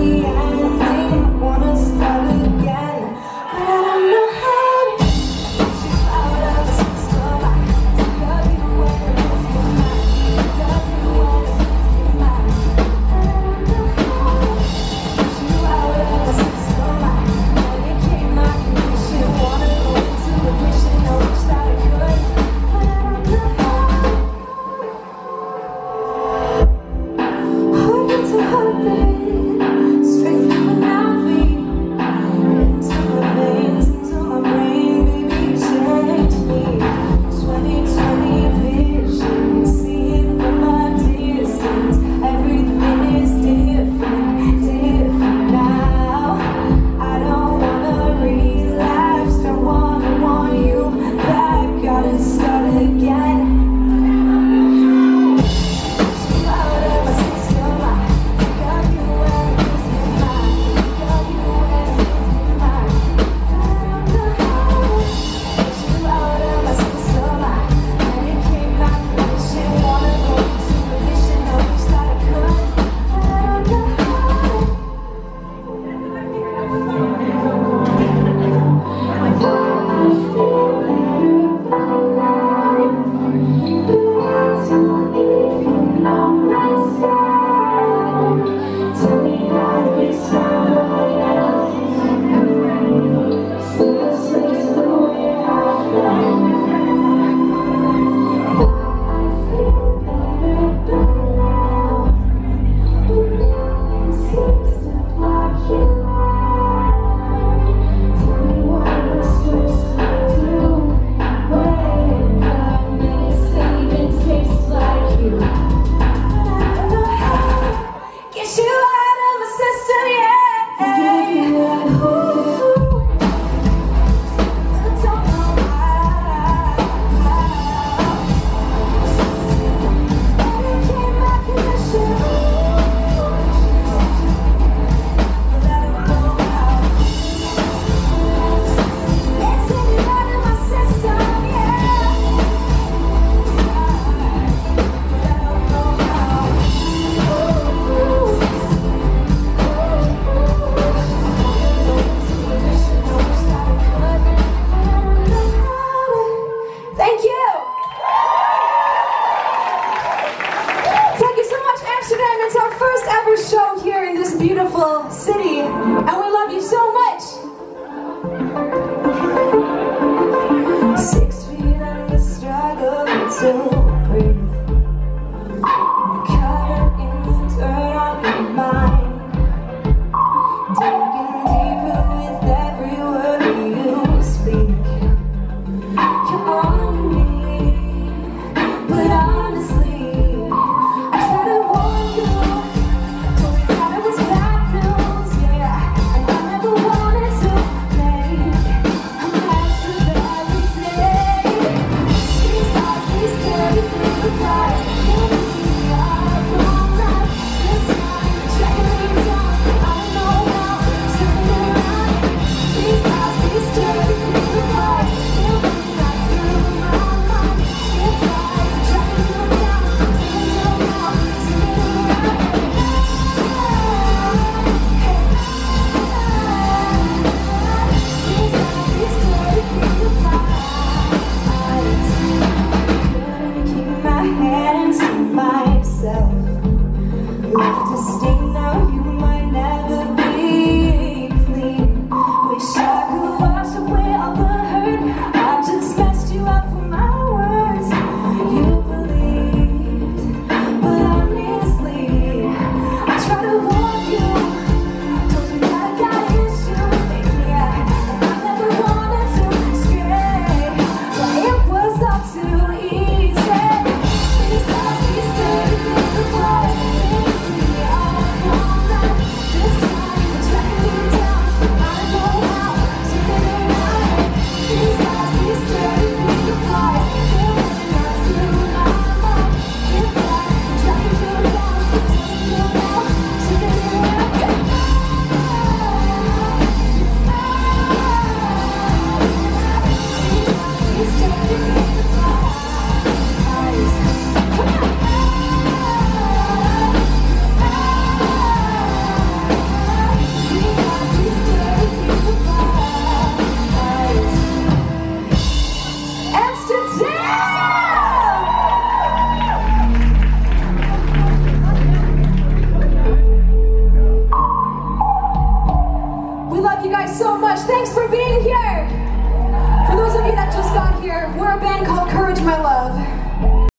the ending. Wanna start again, but I don't know how to get you out of the system. I love you when it hurts your mind. Love you when it hurts your mind. But I don't know how to get you out of the system. When it came my condition, wanna go into a vision. I wish that I could, but I don't know how. Heart to heart, babe, straight through my veins, into my veins, into my brain, baby, you changed me. 20/20 vision, see it from a distance. Everything is different, different now. I don't wanna relapse, don't wanna want you back. Gotta start again. Amsterdam, it's our first ever show here in this beautiful city, and we love you so much. 6 feet under struggle to breathe, covered in the dirt on your mind, digging deeper with every word you speak. Come on me, but honestly, I try to warn you, told you that it was bad news. guys so much. Thanks for being here.